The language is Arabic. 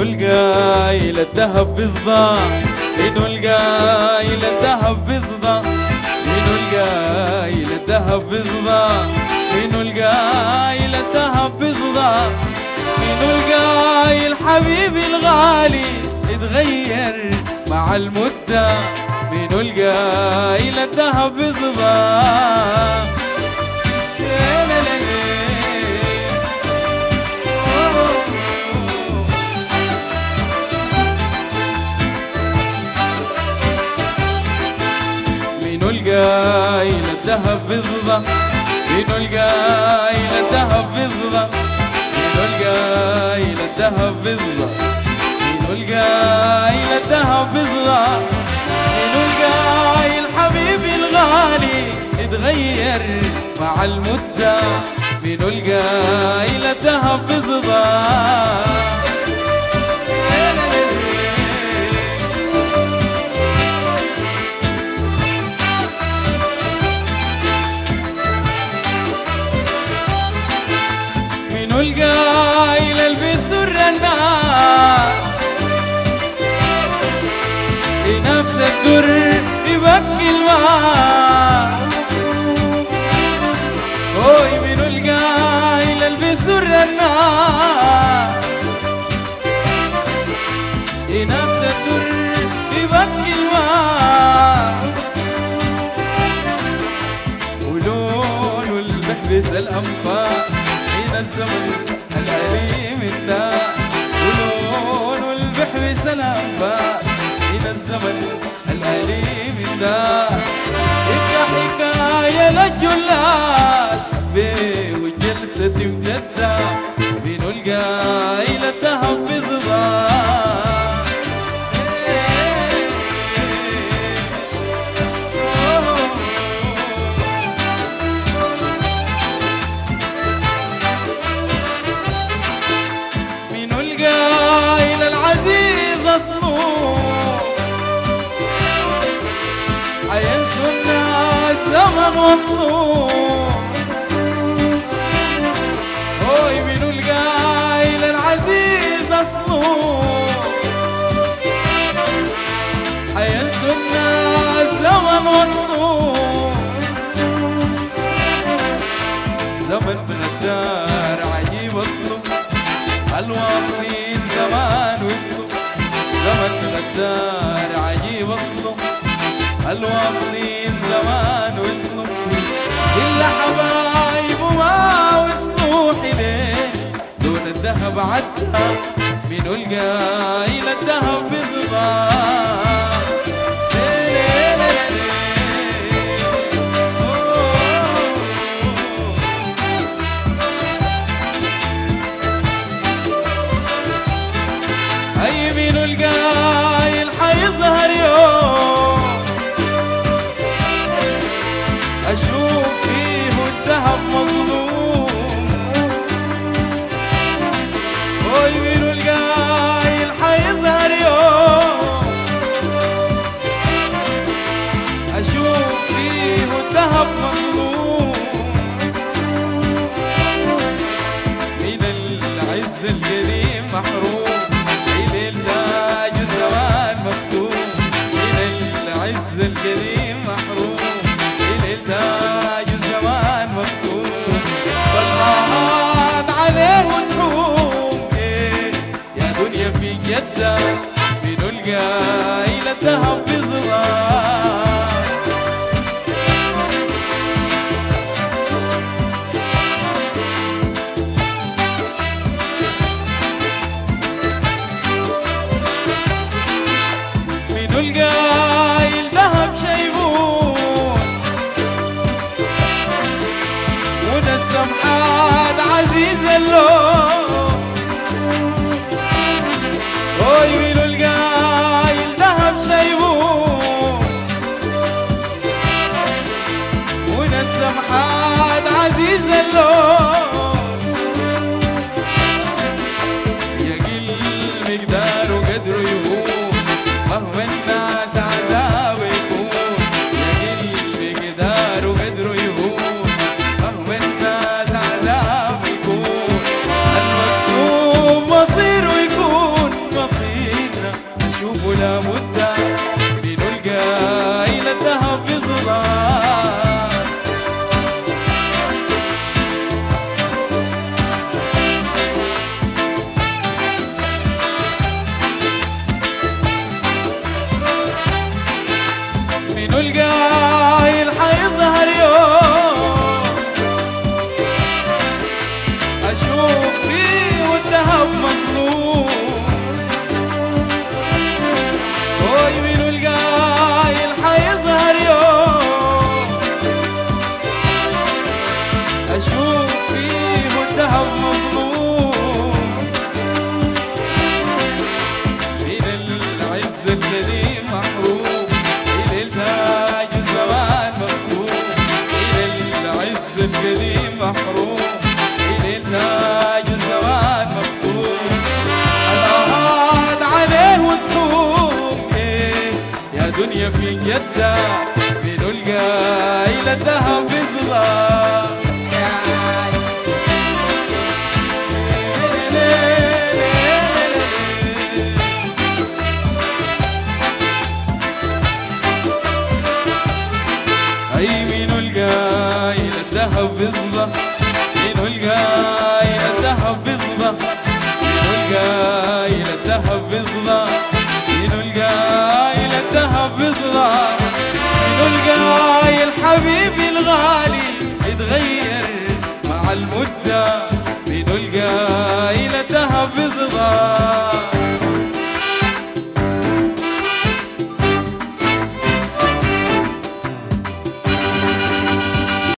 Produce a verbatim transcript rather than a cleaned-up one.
القايل الذهب بصدى، منو القايل الذهب بصدى، منو القايل الذهب بصدى، منو القايل الذهب بصدى، منو القايل حبيبي الغالي اتغير مع المدة، منو القايل الذهب بصدى. القايل الذهب بصدى، منو القايل الذهب بصدى، منو القايل الذهب بصدى، منو القايل الذهب بصدى، منو القايل حبيبي الغالي اتغير مع المدة، منو القايل الذهب بصدى. القايل اللي بيسر الناس لنفس الدر يبكي الماس، هوي منو القايل اللي بيسر الناس لنفس الدر يبكي الماس، ولونه اللي بيحبس الأنفاس الزمن الأليم الناس، ولونه اللي بيحبس الأنفاس من الزمن الأليم الناس، انت حكاية للجلاس بيه والجلسة امتدة، منو القايل الذهب بصدى. حينسوا الناس زمن وصلوا، هوي منو القايل العزيز اصلوا، حينسوا الناس زمن وصلوا، زمن من الدار عجيب اصله، الواصلين زمان وصلوا، زمن من الدار عجيب اصله، الواصلين زمان وصلوا، إلا حبايبه ما وصلوا حليه، لون الذهب عدى منو القايل الذهب بصدى. أي منو القايل حيظهر يوم أشوف فيه الذهب مظلوم، هوي منو القايل حيظهر يوم أشوف فيه الذهب مظلوم، من العز القديم محروم، إلى التاج الزمان مكتوب، من العز القديم محروم، تاج الزمان مكتوب، والآهات عليه تحوم، إيه يا دنيا في جدة، منو القايل الذهب بصدى. منو القايل ذهب شيبون، السمحات عزيز اللون، هوي منو القايل ذهب شيبون، ونا السمحات عزيز اللون، يقل مقداره قدره يهون، مهما الناس عذابه يكون، يقل مقداره قدره يهون، منو القايل حيظهر يوم اشوف فيه والذهب مظلوم. اوي منو القايل حيظهر يوم اشوف فيه والذهب مظلوم. من العز القديم محروم الى التاج الزمان مخدوم. الى العز القديم محروم الى التاج الزمان مخدوم. الاهات عليه وتحوم ايه يا دنيا في جدة. منو القايل الذهب بظلام اي منو القايل الذهب بظلام. منو القايل الذهب بظلام. منو القايل الذهب بظلام. منو القايل الذهب بظلام. منو القايل حبيبي الغالي اتغير مع المدة.